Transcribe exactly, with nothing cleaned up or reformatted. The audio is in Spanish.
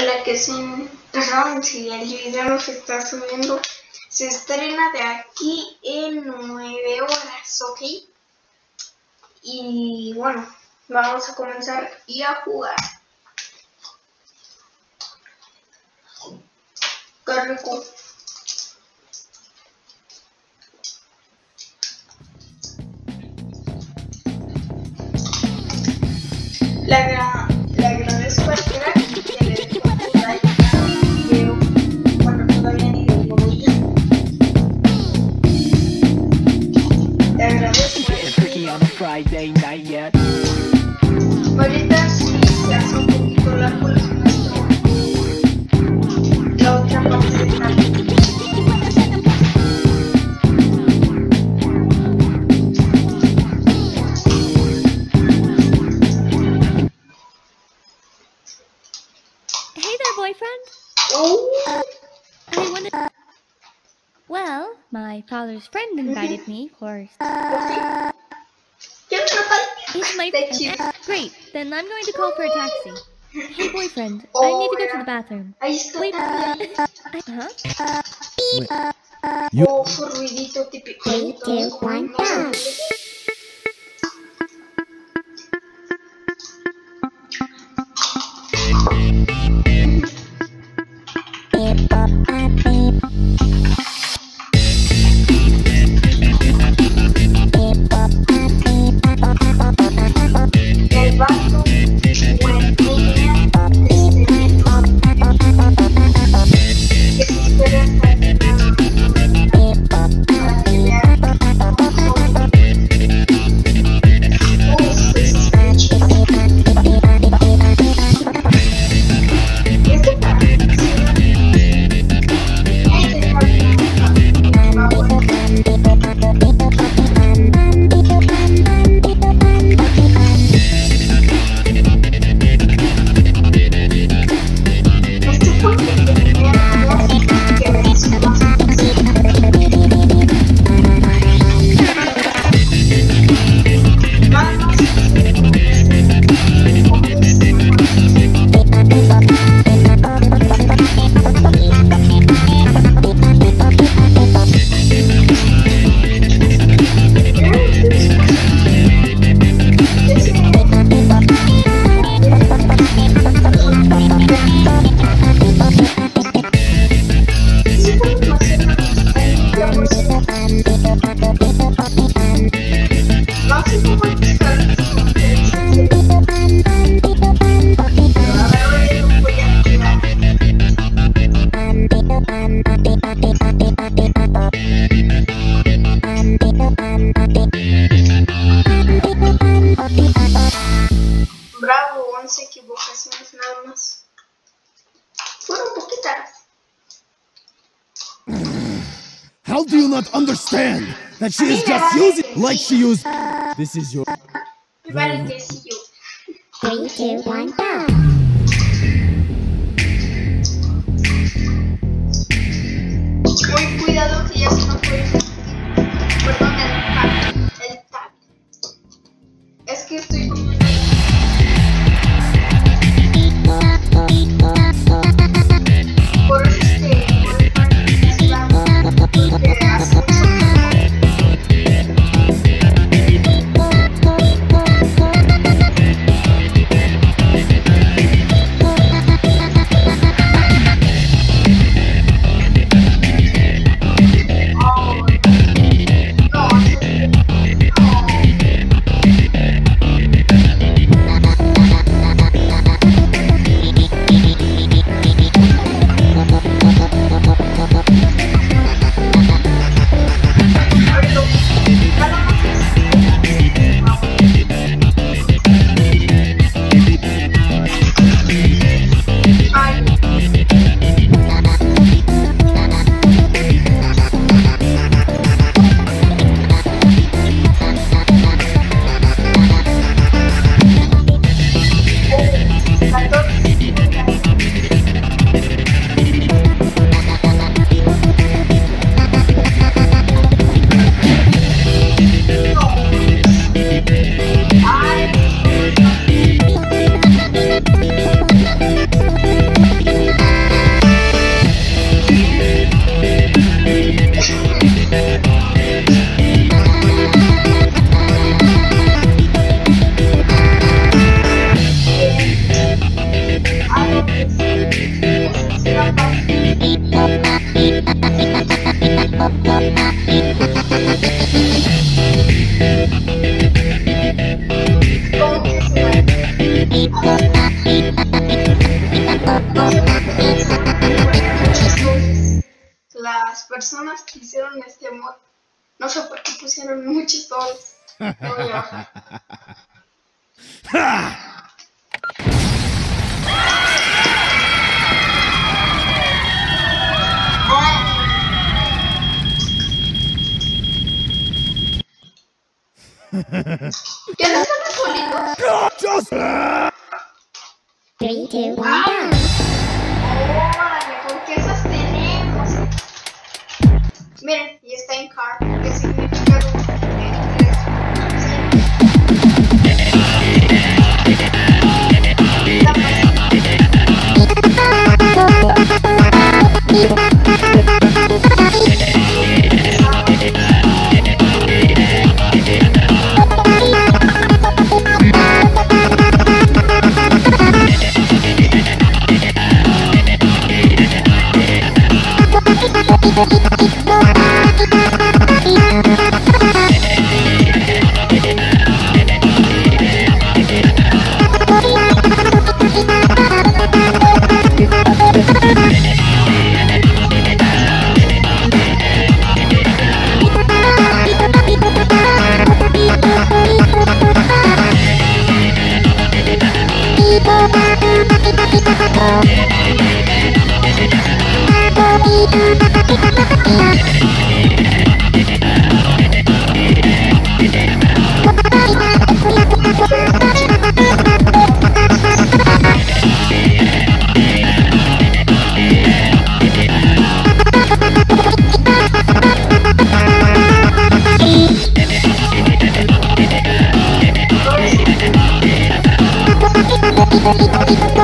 Hola, que sin... Perdón si el video no se está subiendo. Se estrena de aquí en nueve horas, ¿ok? Y bueno, vamos a comenzar y a jugar. Qué rico. Le, agra le agradezco al crack que le dejó un like al video. Bueno, todavía ni lo voy a. Le agradezco a él. Ahorita sí se hace un poquito largo el nuestro. La otra parte del canal. Boyfriend? Oh. Uh, I wanted. Well, my father's friend invited Mm-hmm. me, of course. Uh, He's my friend. Great, then I'm going to call for a taxi. Hey, boyfriend, I Oh, need to go yeah. to the bathroom. Ahí está. Wait, uh, huh? Oh, su ruidito típico. Three, two, one, go. El vaso buen día que se espera hasta el final para que vean uf, pues está chido. Este para este para Bravo, once equivocaciones nada más. Fueron poquitas. How do you not understand that she is just using like she used? This is your. Vale, que sí yo. Three, two, one, go. Muy cuidado que ya se nos fue. Perdón, el tag. El tag. Es que estoy con una. Por eso es que es la porque hace mucho oh. Las personas que hicieron este mod, no sé por qué pusieron muchos todos. Lo voy a bajar. ¿Quieres estar solitos? Just Three, two, one, ¡Ay! go. ¡Órale! ¿Con qué esas tenemos? Miren, y está en car, que significa en inglés. La Thank you.